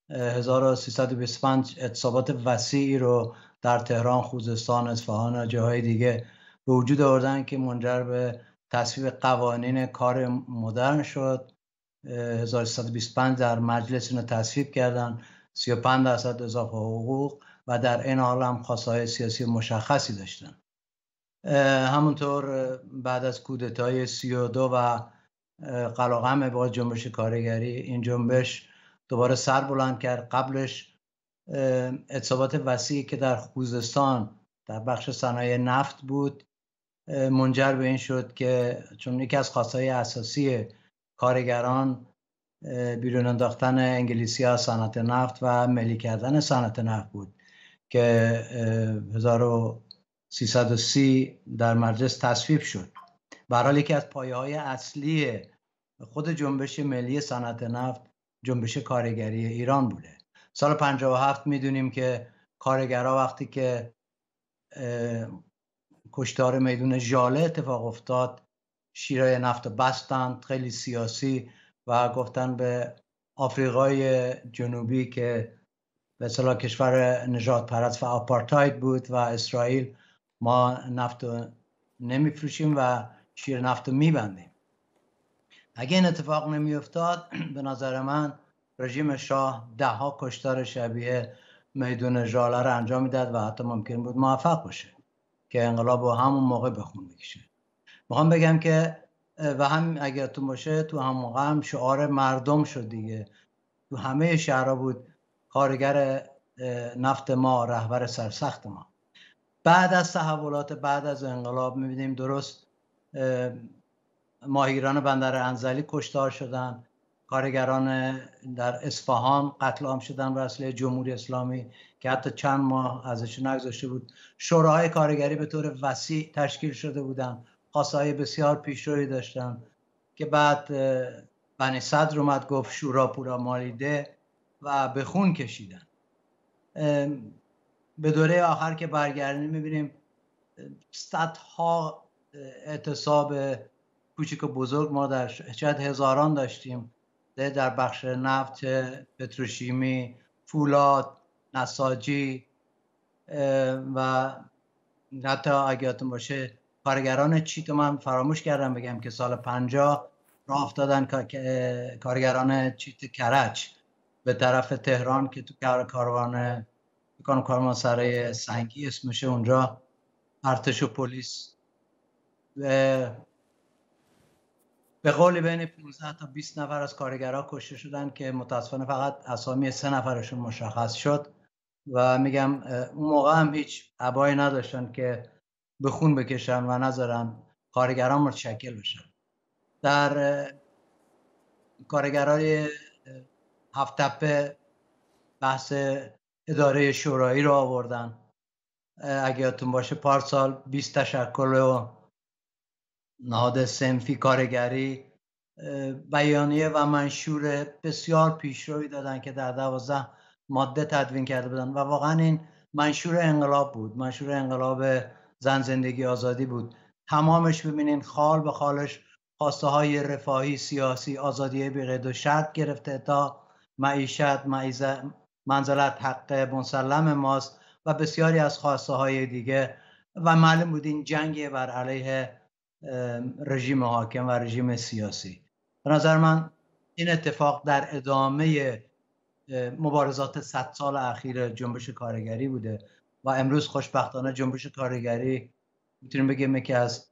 Speaker 7: 1325 اعتصابات وسیعی رو در تهران، خوزستان، اصفهان و جاهای دیگه به وجود آوردن که منجر به تصویب قوانین کار مدرن شد. 1325 در مجلس اینو تصویب کردن، 35% اضافه حقوق و در این حال هم خواستهای سیاسی مشخصی داشتن. همونطور بعد از کودتای 32 و قلقم با جنبش کارگری، این جنبش دوباره سر بلند کرد. قبلش اعتصابات وسیعی که در خوزستان در بخش صنایع نفت بود منجر به این شد که چون یکی از خواستهای اساسی کارگران بیرون انداختن انگلیسی از صنعت نفت و ملی کردن صنعت نفت بود که 1330 در مجلس تصویب شد. به هر حال یکی از پایه‌های اصلی خود جنبش ملی صنعت نفت جنبش کارگری ایران بوده. سال 57 میدونیم که کارگرها وقتی که کشتار میدون ژاله اتفاق افتاد شیرای نفت بستند، خیلی سیاسی، و گفتن به آفریقای جنوبی که به اصطلاح کشور نژاد پرست و آپارتاید بود و اسرائیل، ما نفت رو نمیفروشیم و شیر نفت رو میبندیم. اگه این اتفاق نمیافتاد به نظر من رژیم شاه 10 کشتار شبیه میدون ژاله رو انجام میداد و حتی ممکن بود موفق باشه که انقلاب رو همون موقع به خون بکشه. میخوام بگم که و هم اگر تو باشه تو هم موقع هم شعار مردم شد دیگه، تو همه شهرها بود کارگر نفت ما، رهبر سرسخت ما. بعد از تحولات بعد از انقلاب میبینیم درست ماهیگیران بندر انزلی کشتار شدن، کارگران در اصفهان قتل عام شدن وسیله جمهوری اسلامی که حتی چند ماه ازش نگذشته بود. شوراهای کارگری به طور وسیع تشکیل شده بودن، خواستهای بسیار پیشروی داشتن که بعد بنی صدر اومد گفت شورا پورا مالیده و به خون کشیدن. به دوره آخر که برگردیم میبینیم صدها اعتصاب کوچک و بزرگ ما در شاید هزاران داشتیم در بخش نفت، پتروشیمی، فولاد، نساجی و حتی اگه یادتون باشه کارگران چیت من فراموش کردم بگم که سال 50 راه افتادن کارگران چیت کرج به طرف تهران که تو کاروان سرای سنگی اسمشه، اونجا ارتش و پلیس به قول بین 15 تا 20 نفر از کارگرها کشته شدن که متاسفانه فقط اسامی 3 نفرشون مشخص شد و میگم اون موقع هم هیچ ابایی نداشتن که به خون بکشن و نذارن کارگران متشکل بشن. در کارگرای هفت تپه بحث اداره شورایی رو آوردن. اگه یادتون باشه پارسال 20 تشکل و نهاد صنفی کارگری بیانیه و منشور بسیار پیشروی دادن که در 12 ماده تدوین کرده بودن و واقعا این منشور انقلاب بود، منشور انقلاب زن زندگی آزادی بود. تمامش ببینین خال به خالش خواسته های رفاهی، سیاسی، آزادی بی قید و شرط گرفته تا معیشت، منزلت حق مسلم ماست و بسیاری از خواسته های دیگه و معلوم بود این جنگ بر علیه رژیم حاکم و رژیم سیاسی. به نظر من این اتفاق در ادامه مبارزات 100 سال اخیر جنبش کارگری بوده و امروز خوشبختانه جنبش کارگری میتونیم بگیم یکی از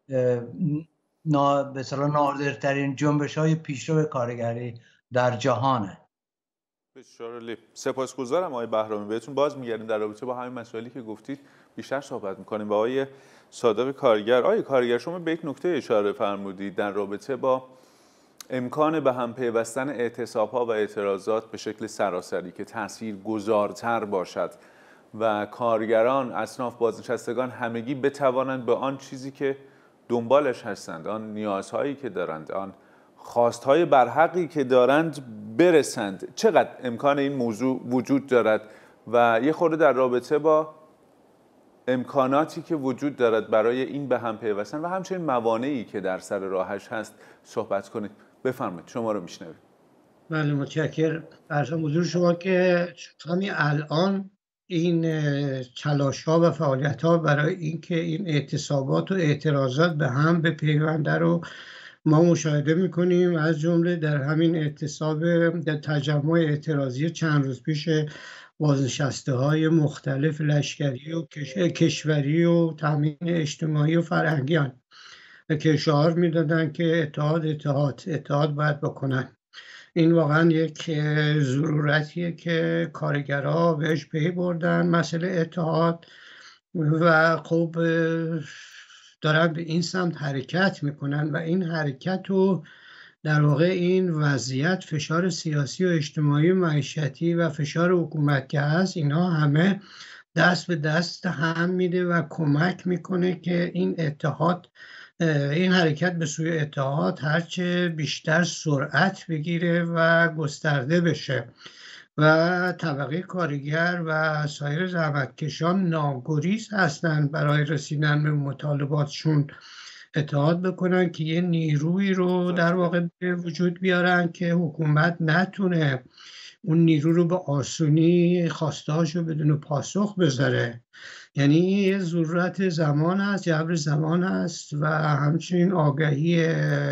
Speaker 7: به اصطلاح نادرترین جنبش‌های پیشرو کارگری در جهانه.
Speaker 1: بسیار عالی. سپاسگزارم آقای بهرامی. بهتون باز میگردیم در رابطه با همین مسائلی که گفتید بیشتر صحبت میکنیم. با آقای صادق کارگر. آقای کارگر، شما به یک نکته اشاره فرمودید در رابطه با امکان به هم پیوستن اعتصاب‌ها و اعتراضات به شکل سراسری که تاثیرگذارتر باشد و کارگران، اصناف بازنشستگان همگی بتوانند به آن چیزی که دنبالش هستند، آن نیازهایی که دارند، آن خواستهای برحقی که دارند برسند. چقدر امکان این موضوع وجود دارد و یه خورده در رابطه با امکاناتی که وجود دارد برای این به هم پیوستن و همچنین موانعی که در سر راهش هست صحبت کنید. بفرمایید، شما رو میشنویم.
Speaker 6: بله، متشکرم. عرضم حضور شما که همین الان این تلاش‌ها و فعالیت‌ها برای اینکه این اعتصابات و اعتراضات به هم بپیونده رو ما مشاهده می‌کنیم، از جمله در همین اعتصاب در تجمع اعتراضی چند روز پیش بازنشسته‌های مختلف لشکری و کشوری و تامین اجتماعی و فرهنگیان که شعار می‌دادن که اتحاد باید بکنن. این واقعا یک ضرورتیه که کارگرها بهش پی بردن، مسئله اتحاد، و خب دارن به این سمت حرکت میکنن و این حرکت رو در واقع این وضعیت، فشار سیاسی و اجتماعی و معیشتی و فشار حکومت که هست، اینا همه دست به دست هم میده و کمک میکنه که این اتحاد، این حرکت به سوی اتحاد هرچه بیشتر سرعت بگیره و گسترده بشه و طبقه کارگر و سایر زحمتکشان ناگریز هستند برای رسیدن به مطالباتشون اتحاد بکنن که یه نیروی رو در واقع به وجود بیارن که حکومت نتونه اون نیرو رو به آسونی خواستهاشو بدون پاسخ بذاره. یعنی یه ضرورت زمان هست، جبر زمان هست و همچنین آگاهی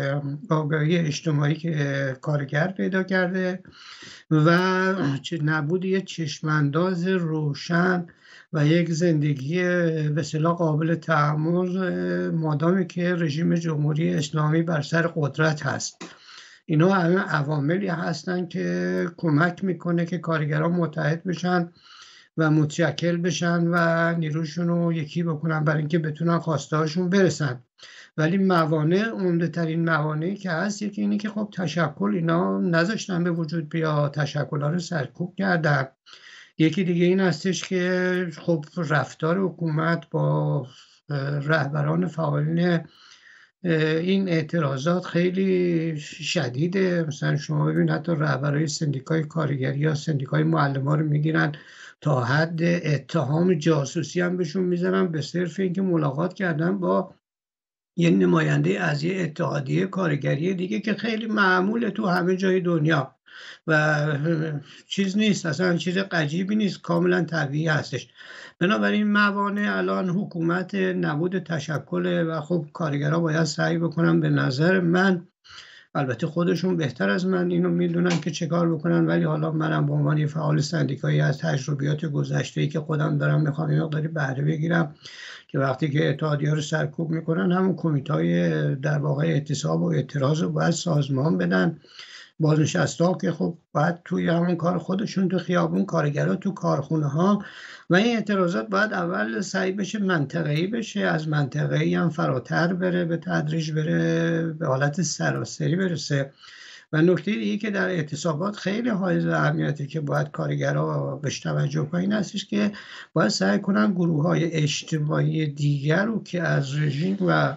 Speaker 6: اجتماعی که کارگر پیدا کرده و نبود یه چشمانداز روشن و یک زندگی به اصطلاح قابل تحمل مادامی که رژیم جمهوری اسلامی بر سر قدرت هست. اینا همه عواملی هستن که کمک میکنه که کارگران متحد بشن و متشکل بشن و نیروشون رو یکی بکنن برای اینکه بتونن خواستهاشون برسن. ولی موانع، عمده ترین موانعی که هست یکی اینه که خب تشکل اینا نذاشتن به وجود بیا، تشکل‌ها رو سرکوب کردن. یکی دیگه این هستش که خب رفتار حکومت با رهبران فعالین این اعتراضات خیلی شدیده. مثلا شما ببین حتی رهبرای سندیکای کارگری یا سندیکای معلمان رو میگیرن تا حد اتهام جاسوسی هم بهشون میزنن به صرف اینکه ملاقات کردن با یه نماینده از یه اتحادیه کارگری دیگه که خیلی معموله تو همه جای دنیا و چیز نیست، اصلا چیز عجیبی نیست، کاملا طبیعی هستش. بنابراین موانع الان حکومت نبود تشکل و خب کارگرها باید سعی بکنن. به نظر من، البته خودشون بهتر از من اینو میدونن که چه کار بکنن، ولی حالا منم به عنوان فعال سندیکایی از تجربیات گذشته‌ای که خودم دارم میخوام این مقداری بهره بگیرم که وقتی که اتحادیه‌ها رو سرکوب میکنن همون کمیته‌های در واقع اعتصاب و اعتراض رو باید سازمان بدن. بازنشسته‌ها که خب باید توی همون کار خودشون تو خیابون، کارگرها تو کارخونه ها، و این اعتراضات باید اول سعی بشه منطقه‌ای بشه، از منطقه‌ای هم فراتر بره، به تدریج بره به حالت سراسری برسه. و نکته دیگه که در اعتصابات خیلی حائز اهمیته که باید کارگرها بهش توجه کنن این هستش که باید سعی کنن گروه‌های اجتماعی دیگر رو که از رژیم و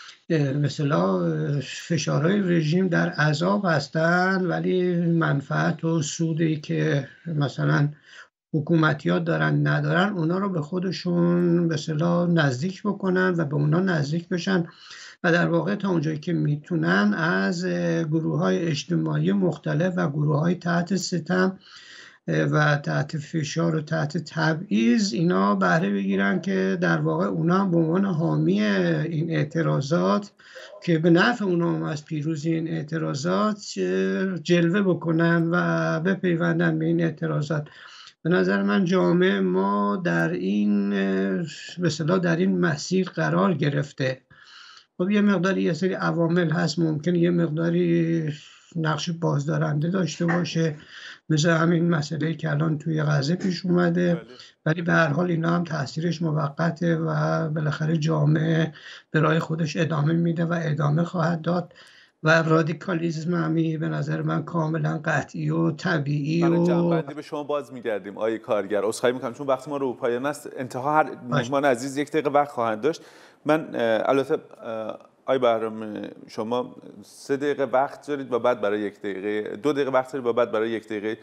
Speaker 6: مثلا فشارهای رژیم در عذاب هستن ولی منفعت و سودی که مثلا حکومتی‌ها دارن ندارن، اونا رو به خودشون به اصطلاح نزدیک بکنن و به اونا نزدیک بشن و در واقع تا اونجایی که میتونن از گروه‌های اجتماعی مختلف و گروه‌های تحت ستم و تحت فشار و تحت تبعیض اینا بهره بگیرن که در واقع اونا به عنوان حامی این اعتراضات که به نفع اونا از پیروزی این اعتراضات جلوه بکنن و بپیوندن به این اعتراضات. به نظر من جامعه ما در این به اصطلاح در این مسیر قرار گرفته. خب یه مقداری یه سری عوامل هست ممکنه یه مقداری نقش بازدارنده داشته باشه، مثل همین مسئله که الان توی غزه پیش اومده، ولی به هر حال اینا هم تاثیرش موقته و بالاخره جامعه به راه خودش ادامه میده و ادامه خواهد داد و رادیکالیسم همی به نظر من کاملا قطعی و طبیعی و
Speaker 1: جنبندی به شما باز میگردیم آیه کارگر. عذرخواهی میکنم چون وقت ما رو پایان است، انتها هر مهمان عزیز 1 دقیقه وقت خواهند داشت. من البته آی بهرام شما 3 دقیقه وقت دارید و بعد برای 1 دقیقه 2 دقیقه وقت دارید و بعد برای 1 دقیقه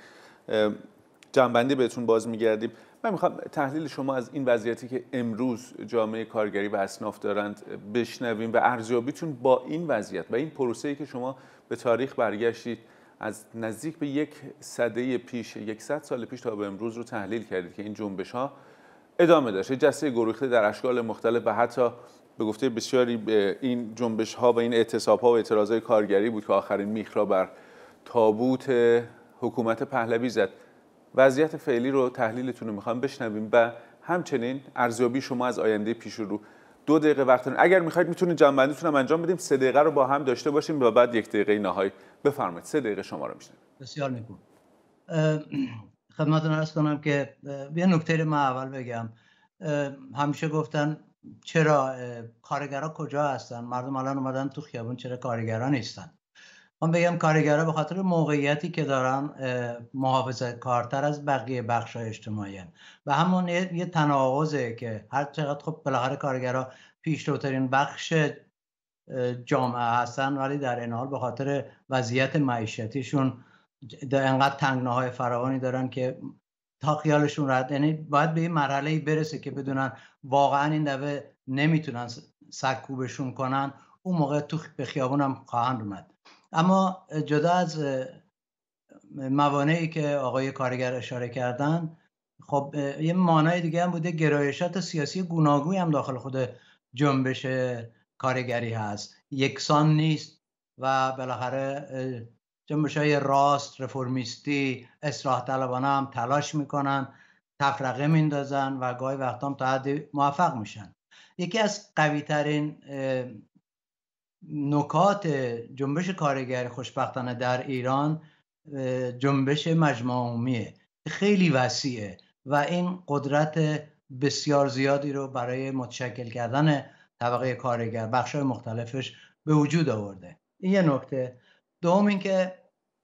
Speaker 1: جنبندی بهتون باز میگردیم. من میخوام تحلیل شما از این وضعیتی که امروز جامعه کارگری و اصناف دارند بشنویم و ارزیابیتون با این وضعیت و این پروسه‌ای که شما به تاریخ برگشتید از نزدیک به 1 سده پیش، 100 سال پیش تا به امروز رو تحلیل کردید که این جنبش‌ها ادامه داشت، جسته گریخته در اشکال مختلف و حتی به گفته بسیاری به این جنبش‌ها و این اعتصاب‌ها و اعتراضات کارگری بود که آخرین میخ را بر تابوت حکومت پهلوی زد. وضعیت فعلی رو تحلیلتون رو می‌خوام بشنویم و همچنین ارزیابی شما از آینده پیش رو. 2 دقیقه وقت دارین، اگر می‌خواید میتونید جنبندیتون هم انجام بدیم. 3 دقیقه رو با هم داشته باشیم و بعد 1 دقیقه نهایی. بفرمایید. 3 دقیقه شما رو می‌شنویم.
Speaker 7: بسیار نیکو. خدمتتون عرض کنم که یه نکته من اول بگم. همیشه گفتن چرا کارگرها کجا هستن؟ مردم الان اومدن تو خیابون، چرا کارگرها نیستن؟ من بگم کارگرها به خاطر موقعیتی که دارن محافظت کارتر از بقیه بخش‌های اجتماعی هستن و همون یه تناقضه که هر چقدر خب بالاخره کارگرها پیشروترین بخش جامعه هستن ولی در این حال به خاطر وضعیت معیشتیشون انقدر تنگناهای فراوانی دارن که تا خیالشون راحت، یعنی باید به این مرحله‌ای برسه که بدونن واقعا این دفعه نمیتونن سرکوبشون کنن، اون موقع تو به خیابون هم خواهند اومد. اما جدا از موانعی که آقای کارگر اشاره کردن، خب یه مانع دیگه هم بوده، گرایشات سیاسی گوناگوی هم داخل خود جنبش کارگری هست، یکسان نیست و بالاخره جنبش‌های راست، رفرمیستی، اصلاح طلبانه هم تلاش میکنن، تفرقه میندازن و گاهی وقتا هم تا حدی موفق میشن. یکی از قوی ترین نکات جنبش کارگری خوشبختانه در ایران جنبش مجمع عمومیه، خیلی وسیعه و این قدرت بسیار زیادی رو برای متشکل کردن طبقه کارگر بخش‌های مختلفش به وجود آورده. این یه نکته. دوم این که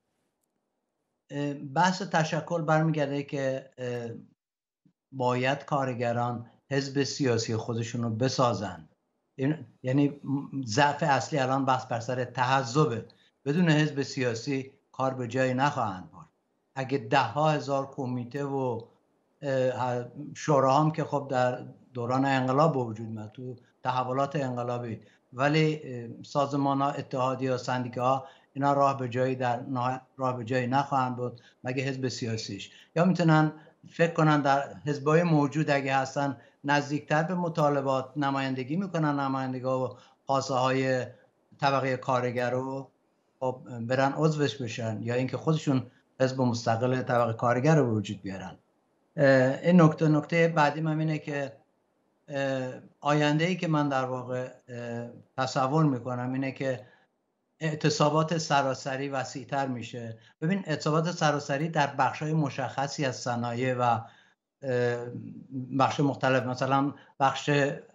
Speaker 7: بحث تشکل برمیگرده که باید کارگران حزب سیاسی خودشون رو بسازن. یعنی ضعف اصلی الان بحث بر سر تحزبه. بدون حزب سیاسی کار به جایی نخواهند برد. اگه 10,000 کمیته و شورا هم که خب در دوران انقلاب به وجود میاد تو تحولات انقلابی، ولی سازمان‌ها، اتحادیه‌ها، سندیکاها اینا راه به جایی نخواهند بود مگه حزب سیاسیش. یا میتونن فکر کنن در حزب‌های موجود اگه هستن نزدیکتر به مطالبات نمایندگی میکنن، نمایندگان و خواسته‌های طبقه کارگر رو خب برن عضوش بشن، یا اینکه خودشون حزب مستقل طبقه کارگر رو به وجود بیارن. این نکته بعدی من اینه که آینده‌ای که من در واقع تصور میکنم اینه که اعتصابات سراسری وسیع‌تر میشه. ببین اعتصابات سراسری در بخش‌های مشخصی از صنایع و بخش مختلف، مثلا بخش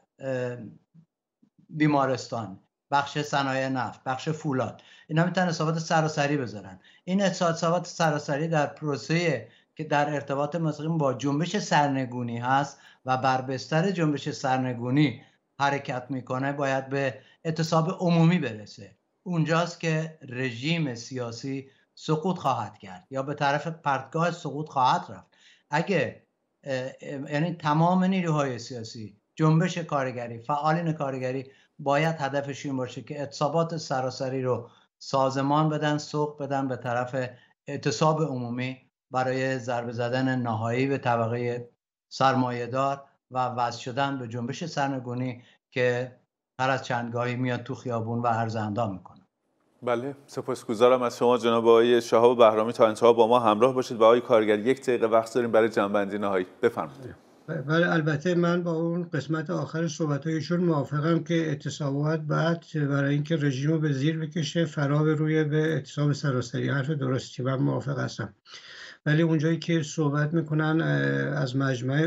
Speaker 7: بیمارستان، بخش صنایع نفت، بخش فولاد، اینا میتونن اعتصابات سراسری بذارن. این اعتصابات سراسری در پروسه که در ارتباط مستقیم با جنبش سرنگونی هست و بر بستر جنبش سرنگونی حرکت میکنه باید به اعتصاب عمومی برسه. اونجاست که رژیم سیاسی سقوط خواهد کرد یا به طرف پرتگاه سقوط خواهد رفت. اگه یعنی تمام نیروهای سیاسی، جنبش کارگری، فعالین کارگری باید هدفش این باشه که اعتصابات سراسری رو سازمان بدن، سوق بدن به طرف اعتصاب عمومی برای ضربه زدن نهایی به طبقه سرمایه‌دار و وصل شدن به جنبش سرنگونی که هر از چندگاهی میاد تو خیابون و عرض اندام میکنه.
Speaker 1: بله، سپاسگزارم از شما جناب آقای شهاب بهرامی. تا انتها با ما همراه باشید و آقای کارگر 1 دقیقه وقت داریم برای جنبندی نهایی. بفرمایید.
Speaker 6: بله، البته من با اون قسمت آخر صحبت‌هایشون موافقم که اعتصابات بعد برای اینکه رژیم رو به زیر بکشه فرا روی به اعتصاب سراسری، حرف درستی، من موافق هستم. ولی اونجایی که صحبت میکنن از مجمع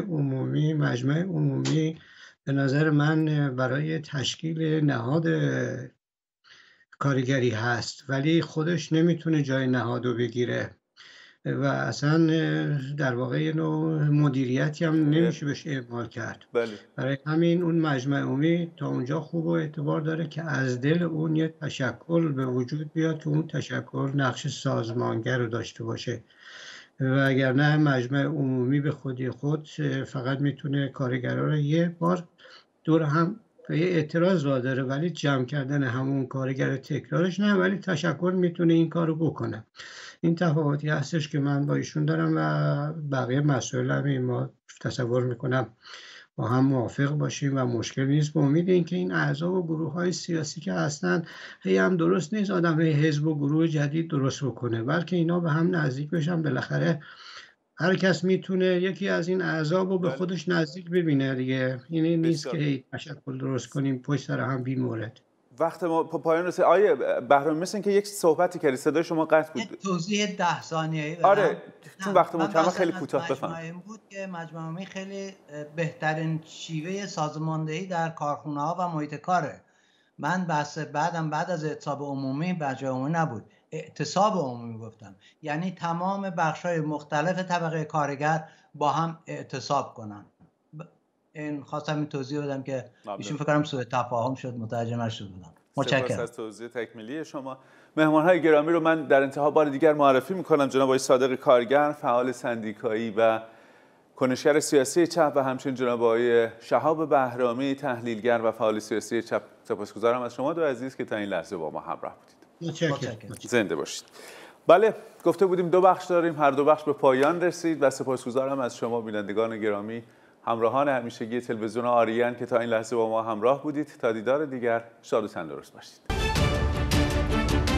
Speaker 6: عمومی به نظر من برای تشکیل نهاد کارگری هست، ولی خودش نمیتونه جای نهاد رو بگیره و اصلا در واقع یه نوع مدیریتی هم نمیشه بهش اعمال کرد.
Speaker 1: بله.
Speaker 6: برای همین اون مجمع عمومی تا اونجا خوب و اعتبار داره که از دل اون یه تشکل به وجود بیاد که اون تشکل نقش سازمانگر رو داشته باشه، و اگر نه مجمع عمومی به خودی خود فقط میتونه کارگرها رو یه بار دور هم به یه اعتراض را داره، ولی جمع کردن همون کارگر تکرارش نه، ولی تشکل میتونه این کارو بکنه. این تفاوتی هستش که من با ایشون دارم و بقیه مسائل هم ما تصور میکنم با هم موافق باشیم و مشکل نیست. با امید اینکه این اعضا و گروه‌های سیاسی که هستن هی هم درست نیست آدم هی حزب و گروه جدید درست بکنه، بلکه اینا به هم نزدیک بشن. بالاخره هر کس میتونه یکی از این اعضا رو به خودش نزدیک ببینه دیگه. این نیست که هی تشکل درست کنیم پشت سر هم بی مورد.
Speaker 1: وقت ما پایان رسید. آیه بهرامی، مثل اینکه یک صحبتی کردی، صدای شما قطع بود.
Speaker 7: توضیح 10 ثانیه‌ای بدم.
Speaker 1: آره، چون وقت ما کمه خیلی کوتاه بفهم.
Speaker 7: بود که مجمع عمومی خیلی بهترین شیوه سازماندهی در کارخونه‌ها و محیط کاره. من بحث بعد از اعتصاب عمومی مجمع عمومی نبود، اعتصاب عمومی گفتم، یعنی تمام بخش‌های مختلف طبقه کارگر با هم اعتصاب کنن. این خواستم این توضیح بدم که ایشون فکر کنم سوء تفاهم شد، متوجه نشد بودم. متشکرم.
Speaker 1: سپاس از توضیح تکمیلی شما. مهمان‌های گرامی رو من در انتها بار دیگر معرفی می‌کنم. جناب آقای صادق کارگر، فعال سندیکایی و کنشگر سیاسی چپ، و همچنین جناب آقای شهاب بهرامی، تحلیلگر و فعال سیاسی چپ. سپاسگزارم از شما دو عزیز که تا این لحظه با ما همراه بودید.
Speaker 6: متشکرم.
Speaker 1: زنده باشید. بله، گفته بودیم 2 بخش داریم، هر 2 بخش به پایان رسید و سپاسگزارم از شما بینندگان گرامی، همراهان همیشگی تلویزیون آریان که تا این لحظه با ما همراه بودید. تا دیدار دیگر، شاد و تندرست باشید.